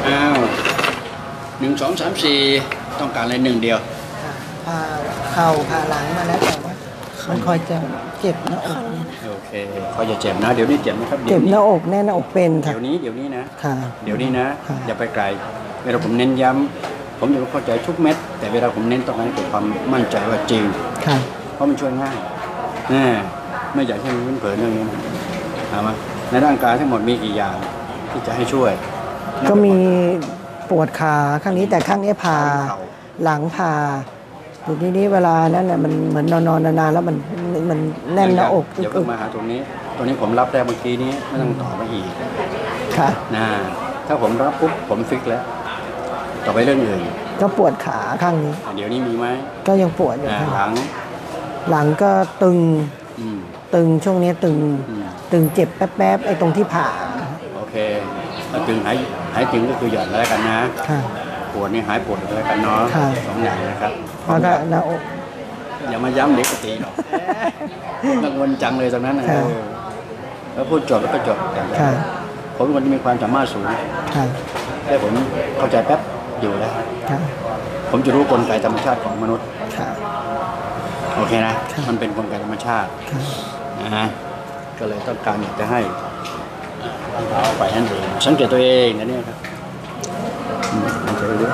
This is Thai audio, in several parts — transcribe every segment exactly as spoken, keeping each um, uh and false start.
อ้าวหนึ่งสองสามสี่ต้องการอะไรหนึ่งเดียวพาเข่าพาหลังมาแล้วแต่ว่ามันคอยจะเจ็บหน้าอกโอเคคอยจะเจ็บนะเดี๋ยวนี้เจ็บไหมครับเจ็บหน้าอกแน่หน้าอกเป็นค่ะเดี๋ยวนี้เดี๋ยวนี้นะค่ะเดี๋ยวนี้นะอย่าไปไกลเวลาผมเน้นย้ำผมจะเข้าใจทุกเม็ดแต่เวลาผมเน้นต้องให้เกิดความมั่นใจว่าจริงค่ะเพราะมันช่วยง่ายแน่ไม่อยากให้มันเผลอเรื่องนี้ถามว่าในร่างกายทั้งหมดมีกี่อย่างที่จะให้ช่วยก็มีปวดขาข้างนี้แต่ข้างนี้พาหลังพาทีนี้นี่เวลานั้นน่ะมันเหมือนนอนๆนานๆแล้วมันมันแน่นหน้าอกเดี๋ยวก็มาหาตรงนี้ตรงนี้ผมรับได้เมื่อกี้นี้ไม่ต้องต่อมาอีกค่ะนะถ้าผมรับปุ๊บผมฟิกแล้วต่อไปเรื่องอื่นก็ปวดขาข้างนี้เดี๋ยวนี้มีไหมก็ยังปวดอยู่หลังหลังก็ตึงตึงช่วงนี้ตึงตึงเจ็บแป๊บๆไอ้ตรงที่ผ่าโอเคถ้าตึงหายหายตึงก็คือหย่อนแล้วกันนะปวดนี่หายปวดแล้วกันเนาะสองอย่างนะครับแล้วก็หน้าอกอย่ามาย้ำเด็กตีหรอกกังวลจังเลยตรงนั้นนะแล้วพูดจบแล้วก็จบอย่างไรผมเป็นคนที่มีความสามารถสูงแต่ผมเข้าใจแป๊บอยู่แล้วผมจะรู้กลไกธรรมชาติของมนุษย์โอเคนะมันเป็นกลไกธรรมชาตินะก็เลยต้องการอยากจะให้เอาไปนั่นเองสังเกตตัวเองนะเนี่ยครับมันจะรู้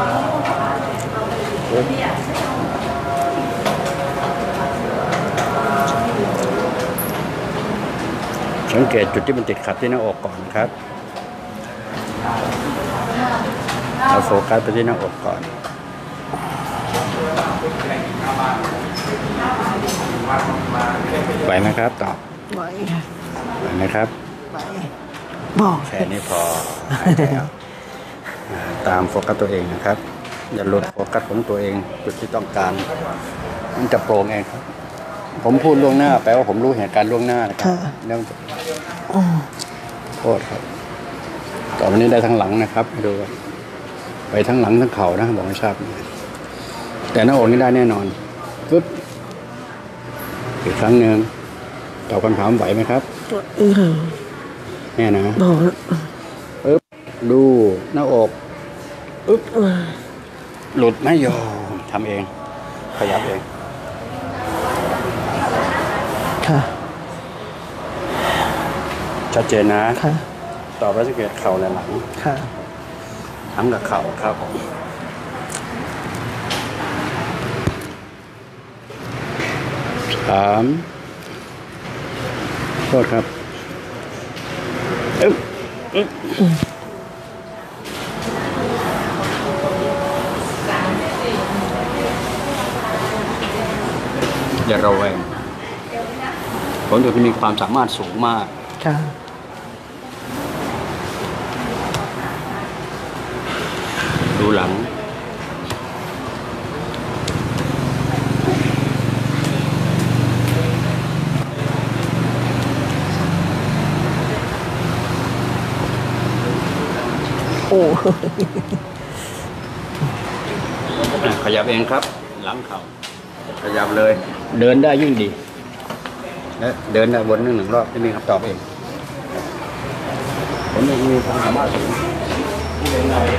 สังเกตจุดที่มันติดขัดที่หน้าอกก่อนครับเราโฟกัสไปที่หน้าอกก่อนไหวไหมครับตอบไหวไหวไหมครับไหวบอกแค่นี้พอตามโฟกัสตัวเองนะครับอย่าหลุดโฟกัสของตัวเองจุดที่ต้องการมันจะโปร่งเองครับผมพูดล่วงหน้าแปลว่าผมรู้เหตุการณ์ล่วงหน้านะครับเรื่องโทษครับต่อไปนี้ได้ทั้งหลังนะครับดูไปทั้งหลังทั้งเข่านะบอกไม่ทราบแต่หน้าอกนี่ได้แน่นอนปึ๊บอีกครั้งหนึ่งตอบคำถามไหวไหมครับแน่นะปึ๊บดูหน้าอกปึ๊บหลุดไม่ยอมทำเองขยับเองค่ะชัดเจนนะค่ะต่อไปจะเกิดเข่าและหลังค่ะทั้งกับเข่าครับสามโทษครับอึ๊บอึ๊บอย่าระแวงผมจะมีความสามารถสูงมากค่ะดูหลังโอ้ขยับเองครับหลังเข่าขยับเลยเดินได้ยิ่งดีและเดินได้วนหนึ่งหนึ่งรอบจะมีคำตอบเองผมมีความสามารถสูงที่เดินได้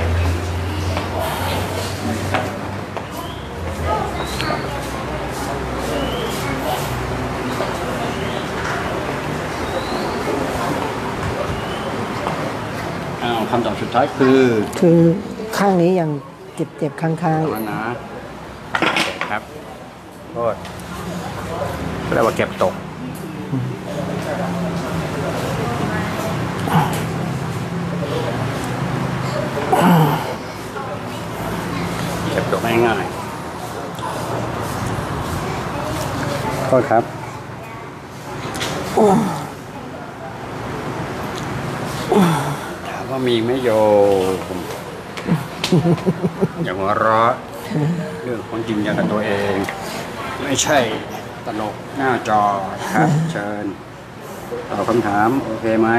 คำตอบสุดท้ายคือคือข้างนี้ยังเจ็บเจ็บข้างๆนะครับโทษเรียกว่าเก็บตกเก็บตกง่ายๆโทษครับถามว่ามีไหมโยมอย่างหัวเราะเรื่องของจริงอย่างกับตัวเองไม่ใช่ตลกหน้าจอครับเชิญตอบคำถามโอเคไหม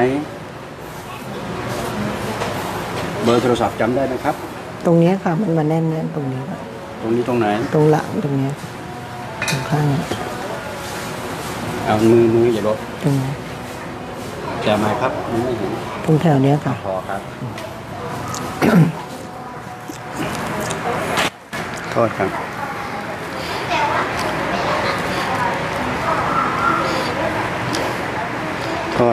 เบอร์โทรศัพท์จำได้ไหมครับตรงนี้ค่ะมันมาแน่นๆตรงนี้ตรงนี้ตรงไหนตรงหลังตรงนี้ตรงข้างเอามือมืออย่าลบตรงนี้จะไหมครับไม่เห็นตรงแถวนี้ค่ะพอครับษครับโทษ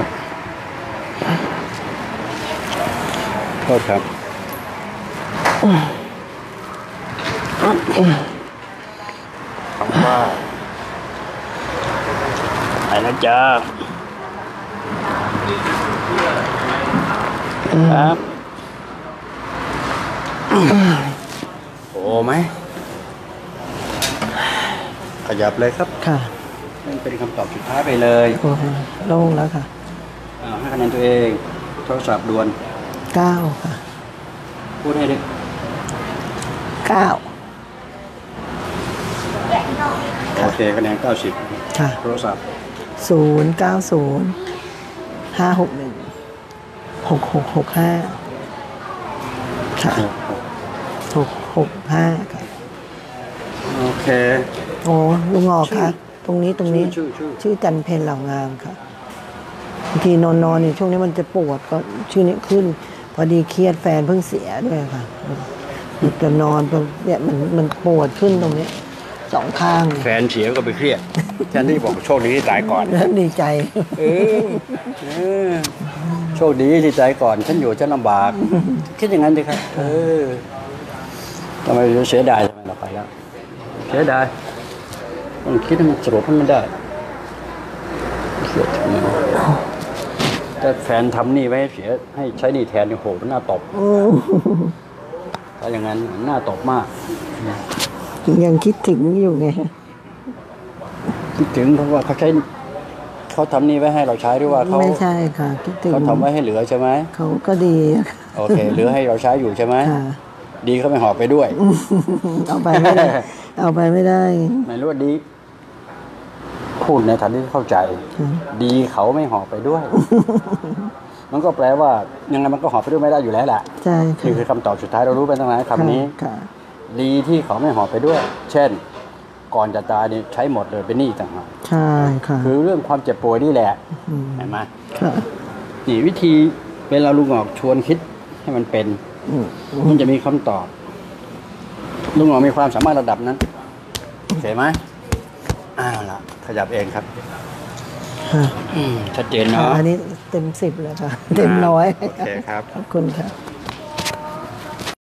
โทษครับคำว่าไปแล้วจ้าครับโอ้ไหมขยับเลยครับค่ะนั่นเป็นคำตอบสุดท้ายไปเลยโอ้โหโล่งแล้วค่ะอ่าให้คะแนนตัวเองโทรศัพท์ด่วนเก้าค่ะพูดให้ดิเก้าโอเคคะแนนเก้าสิบค่ะโทรศัพท์ศูนย์เก้าศูนย์ห้าหกหนึ่งหกหกหกห้าค่ะหกหกห้าค่ะโอเคโอ้ลุงออกค่ะ ตรงนี้ตรงนี้ชื่อชื่อชื่อจันเพนเหล่างามค่ะบางทีนอนนอนเนี่ยช่วงนี้มันจะปวดก็ชื่อนี้ขึ้น พอดีเครียดแฟนเพิ่งเสียด้วยค่ะมันจะนอนเนี่ยมันมันปวดขึ้นตรงนี้สองข้างแฟนเสียก็ไปเครียดฉันที่บอกโชคดีที่ตายก่อนแล้วดีใจเออเออโชคดีที่ตายก่อน ฉันอยู่ฉันลำบาก คิดอย่างนั้นดิครับ เออทำไมเสียดายทำไมเราไปแล้ว เสียดายต้องคิดให้มันสรุปให้มันได้เสียทำไมแต่แฟนทำนี่ไว้ให้เสียให้ใช้หนี่แทนโอ้โหมันน่าตบถ้าอย่างนั้นน่าตบมากยังคิดถึงอยู่ไงคิดถึงเพราะว่าเขาใช้เขาทำนี่ไว้ให้เราใช้หรือว่าเขาไม่ใช่ค่ะคิดถึงเขาทำไว้ให้เหลือใช่ไหมเขาก็ดีค่ะโอเคเหลือให้เราใช้อยู่ใช่ไหมค่ะดีเขาไม่หอบไปด้วยเอาไปไม่ได้ เอาไปไม่ได้ไม่รู้ว่าดี พูดในฐานะที่เข้าใจ ดีเขาไม่หอบไปด้วย มันก็แปลว่ายังไงมันก็หอบไปด้วยไม่ได้อยู่แล้วแหละใช่นี่ค่ะคือคำตอบสุดท้ายเรารู้ไปตั้งนานคำนี้ค่ะดีที่เขาไม่หอบไปด้วย เช่น ก่อนจะตายนี่ใช้หมดเลยเป็นหนี้ต่างหากใช่ค่ะคือเรื่องความเจ็บป่วยนี่แหละอืมเห็นไหมค่ะนี่วิธีเวลาลุงออกชวนคิดให้มันเป็นอืมมันจะมีคำตอบ ลุงออกมีความสามารถระดับนั้นโอเคไหมอ้าวละขยับเองครับค่ะอืมชัดเจนเนาะอันนี้เต็มสิบเลยค่ะ เต็มร้อยโอเคครับขอบคุณค่ะ